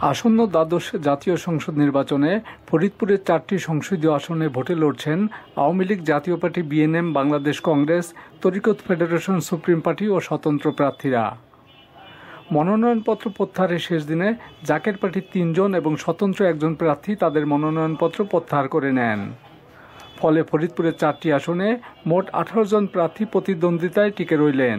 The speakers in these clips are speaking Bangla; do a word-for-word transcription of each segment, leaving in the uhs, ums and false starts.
আসন্ন দ্বাদশ জাতীয় সংসদ নির্বাচনে ফরিদপুরের চারটি সংসদীয় আসনে ভোটে লড়ছেন আওয়ামী লীগ, জাতীয় পার্টি, এনএম, বাংলাদেশ কংগ্রেস, তরিকত ফেডারেশন, সুপ্রিম পার্টি ও স্বতন্ত্র প্রার্থীরা। মনোনয়নপত্র প্রত্যাহারের শেষ দিনে জাকের পার্টির তিনজন এবং স্বতন্ত্র একজন প্রার্থী তাদের মনোনয়নপত্র প্রত্যাহার করে নেন। ফলে ফরিদপুরের চারটি আসনে মোট আঠারো জন প্রার্থী প্রতিদ্বন্দ্বিতায় টিকে রইলেন।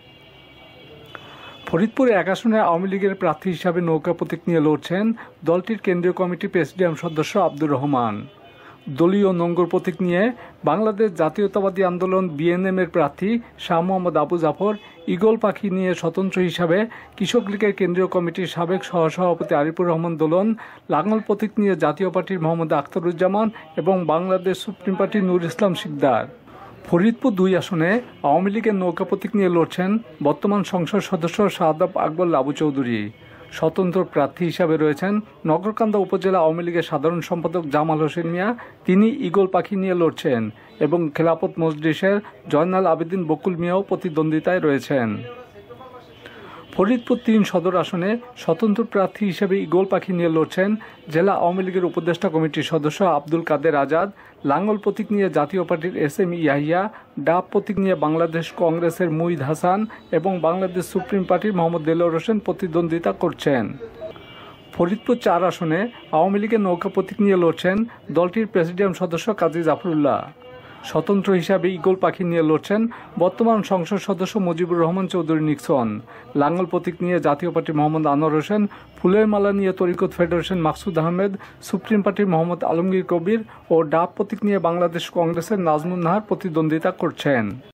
ফরিদপুরে এক আসনে আওয়ামী লীগের প্রার্থী হিসাবে নৌকা প্রতীক নিয়ে লড়ছেন দলটির কেন্দ্রীয় কমিটি প্রেসিডিয়াম সদস্য আব্দুর রহমান। দলীয় নোঙ্গর প্রতীক নিয়ে বাংলাদেশ জাতীয়তাবাদী আন্দোলন বিএনএম এর প্রার্থী শাহ মোহাম্মদ আবু জাফর, ঈগল পাখি নিয়ে স্বতন্ত্র হিসাবে কৃষক লীগের কেন্দ্রীয় কমিটির সাবেক সহসভাপতি আরিফুর রহমান দোলন, লাঙল প্রতীক নিয়ে জাতীয় পার্টির মোহাম্মদ আখতারুজ্জামান এবং বাংলাদেশ সুপ্রিম পার্টির নূর ইসলাম শিকদার। ফরিদপুর দুই আসনে আওয়ামী লীগের নৌকা প্রতীক নিয়ে লড়ছেন বর্তমান সংসদ সদস্য শাহাদাব আকবর লাবু চৌধুরী। স্বতন্ত্র প্রার্থী হিসাবে রয়েছেন নগরকান্দা উপজেলা আওয়ামী লীগের সাধারণ সম্পাদক জামাল হোসেন মিয়া, তিনি ঈগল পাখি নিয়ে লড়ছেন এবং খেলাফত মজলিসের জয়নাল আবেদিন বকুল মিয়াও প্রতিদ্বন্দ্বিতায় রয়েছেন। ফরিদপুর তিন সদর আসনে স্বতন্ত্র প্রার্থী হিসেবে ঈগল পাখি নিয়ে লড়ছেন জেলা আওয়ামী লীগের উপদেষ্টা কমিটির সদস্য আব্দুল কাদের আজাদ, লাঙ্গল প্রতীক নিয়ে জাতীয় পার্টির এস এম ইয়াহিয়া, ডাব প্রতীক নিয়ে বাংলাদেশ কংগ্রেসের মুইদ হাসান এবং বাংলাদেশ সুপ্রিম পার্টির মোহাম্মদ দেলোয়ার হোসেন প্রতিদ্বন্দ্বিতা করছেন। ফরিদপুর চার আসনে আওয়ামী লীগের নৌকা প্রতীক নিয়ে লড়ছেন দলটির প্রেসিডিয়াম সদস্য কাজী জাফরুল্লাহ। স্বতন্ত্র হিসাবে ঈগল পাখি নিয়ে লড়ছেন বর্তমান সংসদ সদস্য মুজিবুর রহমান চৌধুরী নিক্সন। লাঙ্গল প্রতীক নিয়ে জাতীয় পার্টির মোহাম্মদ আনোয়ার হোসেন, ফুলের মালা নিয়ে তরিকত ফেডারেশন মাকসুদ আহমেদ, সুপ্রিম পার্টির মোহাম্মদ আলমগীর কবির ও ডাব প্রতীক নিয়ে বাংলাদেশ কংগ্রেসের নাজমুন নাহার প্রতিদ্বন্দ্বিতা করছেন।